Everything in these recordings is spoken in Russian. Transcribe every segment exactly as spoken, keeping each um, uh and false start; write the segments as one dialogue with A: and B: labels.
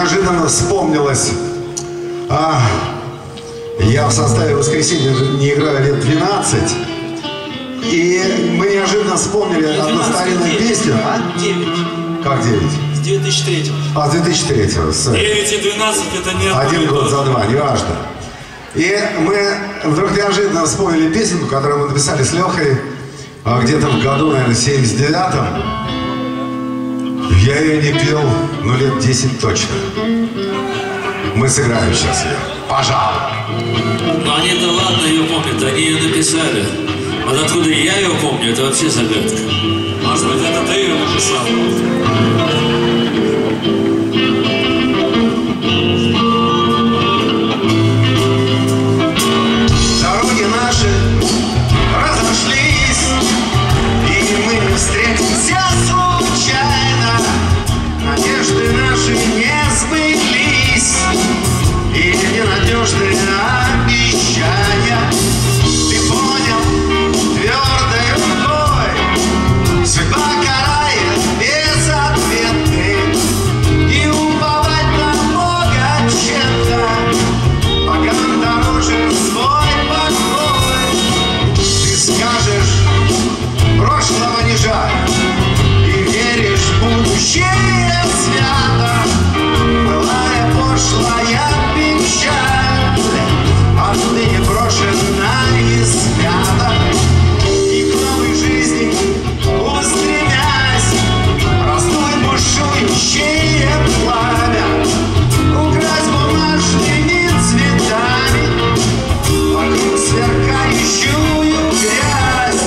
A: неожиданно вспомнилось. А, я в составе «Воскресенья» не играю лет двенадцать. И мы неожиданно вспомнили одну старинную песню.
B: А? девять.
A: Как девять?
B: С две тысячи третьего.
A: А, с две тысячи третьего.
C: девять и двенадцать это не
A: один год за два, неважно. И мы вдруг неожиданно вспомнили песенку, которую мы написали с Лехой где-то в году, наверное, в семьдесят девятом. Я ее не пел, ну, лет десять точно. Мы сыграем сейчас ее. Пожалуйста.
C: Ну, они-то ладно ее помнят, они ее написали. Вот откуда я ее помню, это вообще загадка. Может быть, это ты ее написал?
A: Дороги наши разошлись, и мы не встретимся случайно. Надежды наши не сбылись, и ненадежные обещания. Ты понял, твердой рукой судьба карает безответный, и уповать на Бога тщетно, пока нам дороже свой покой. Ты скажешь, прошлого не жаль, и веришь в будущее свято. Былая пошлая печаль отныне брошена и свята. И к новой жизни устремясь, раздуй бушующее пламя, укрась бумажными цветами вокруг сверкающую грязь.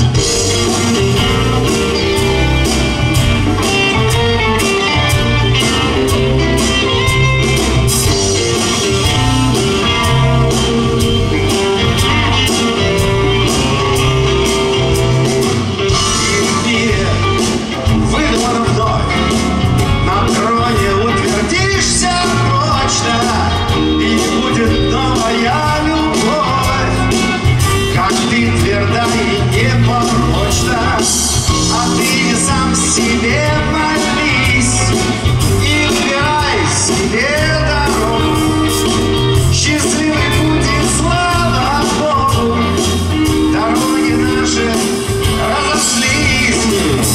A: Себе молись и выбирай себе дорогу. Счастливый путь и слава Богу. Дороги наши разошлись.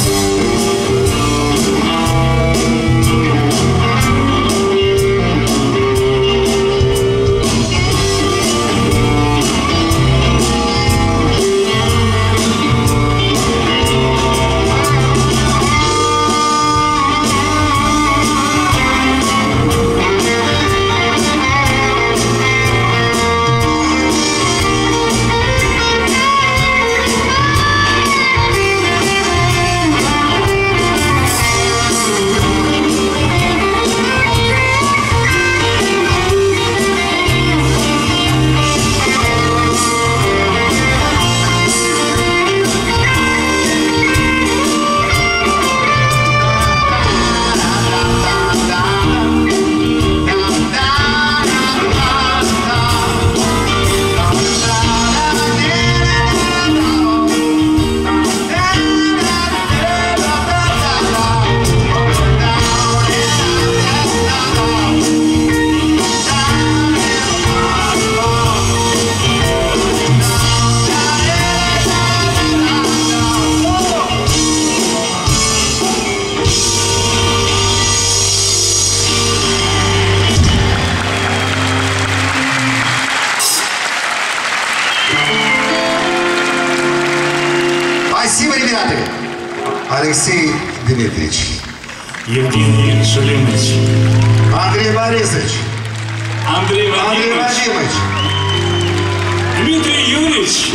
A: Спасибо, ребята. Алексей Дмитриевич,
C: Евгений Шалимович,
A: Андрей Борисович,
C: Андрей
A: Андрей
C: Владимирович,
A: Владимирович,
C: Дмитрий Юрьевич,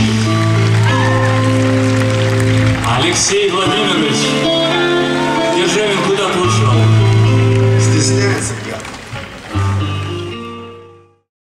C: Алексей Владимирович. Державин куда-то ушел.
A: стесняется.